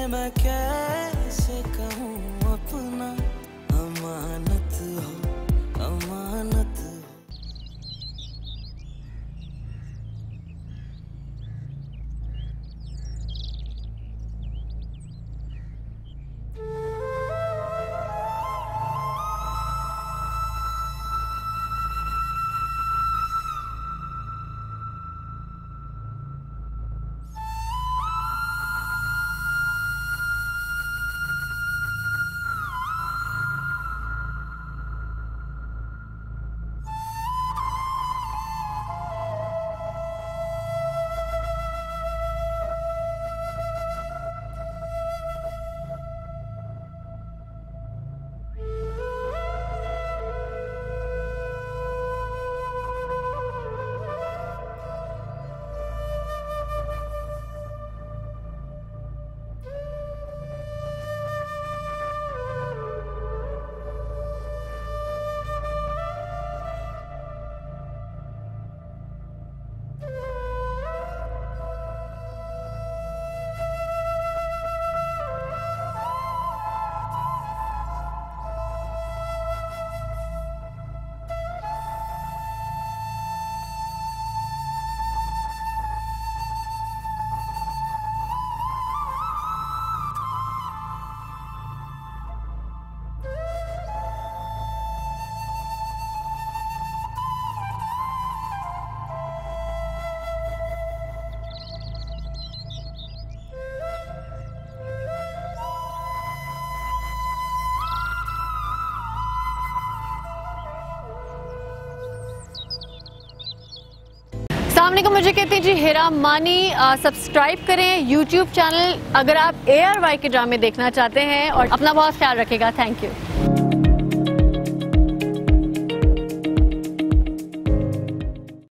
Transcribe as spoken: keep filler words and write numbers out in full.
मैं कैसे कहूँ अपना, अमानत हो अमानत हो। सामने को मुझे कहते हैं जी हेरा मानी। सब्सक्राइब करें यूट्यूब चैनल अगर आप ए आर वाई के ड्रामे देखना चाहते हैं और अपना बहुत ख्याल रखेगा। Thank you.